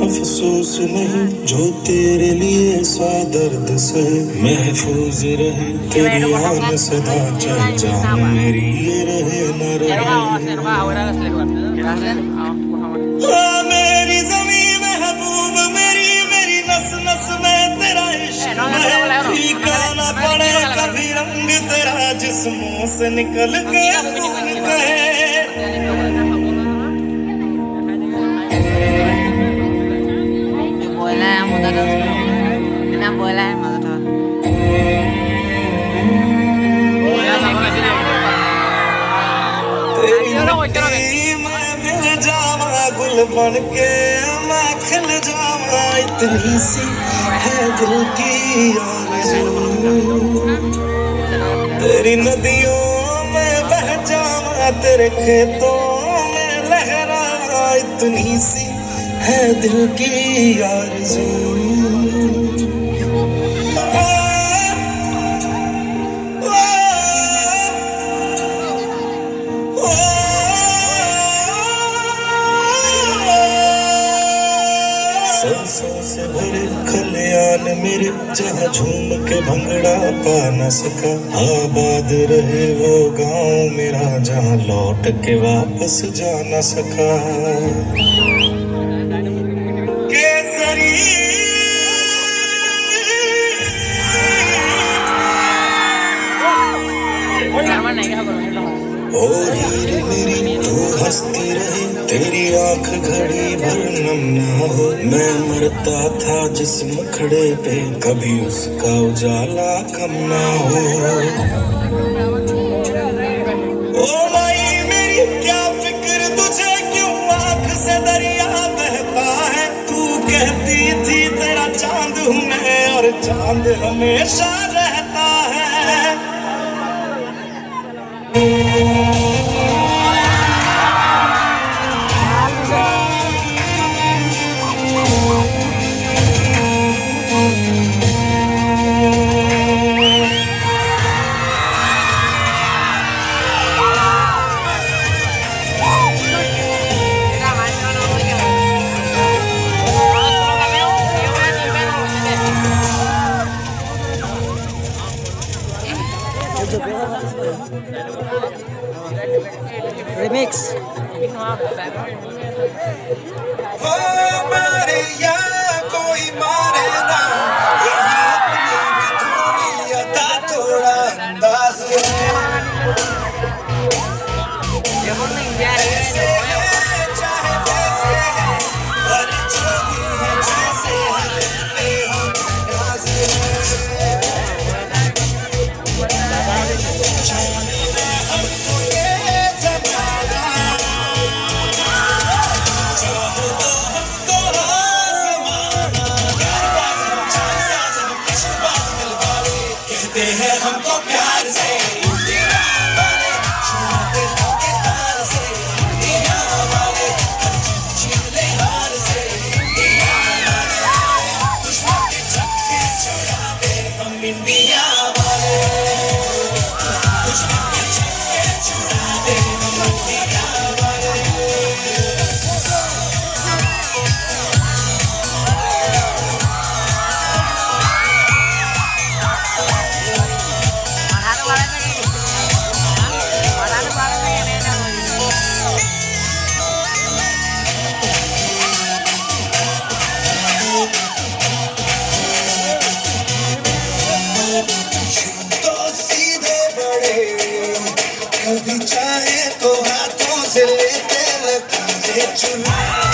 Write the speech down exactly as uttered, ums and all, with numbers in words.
अफसोस नहीं जो तेरे लिए सा दर्द से महफूज रहे तेरी आन सदा चाहे जान मेरी ये रहे न रहे। हाँ मेरी ज़मीं महबूब मेरी मेरी नस नस में तेरा इश्क है फीका न पड़े कभी रंग तेरा जिस्मों से निकल के खून कहे। गुल बन के मैं खिल जावा इतनी सी है दिल की आरज़ू। तेरी नदियों में बह जावा तेरे खेतों में लहरावा इतनी सी है दिल की आरज़ू। सरसों से भरे खलियान मेरे जहाँ झूम के भंगड़ा पा न सका आबाद रहे वो गांव मेरा जहाँ लौट के वापस जा न सका। केसरी ओ हीर मेरी तू हंसती रही तेरी आंख घड़ी भर नम ना हो। मैं मरता था जिस मुखड़े पे कभी उसका उजाला कम ना हो। ओ माई मेरी क्या फिक्र तुझे क्यों आंख से दरिया बहता है। तू कहती थी तेरा चांद हूँ मैं और चांद हमेशा रहता है। Remix. ओ मारे या कोई मारे ना यहाँ अपनी भी थोड़ी अदा थोड़ा अंदाज ऐसे है चाहे वैसे है और जो भी है जैसे है पे हो नाज है हमको प्यार से वाले छूते होके तार से दिया वाले छीले हार से दिया वाले दुश्मन के चक्के छुड़ाते हम इंडिया वाले दुश्मन के चक्के छुड़ाते हम इंडिया वाले। कभी चाहे तो हाथों से लेते लकीरें चुरा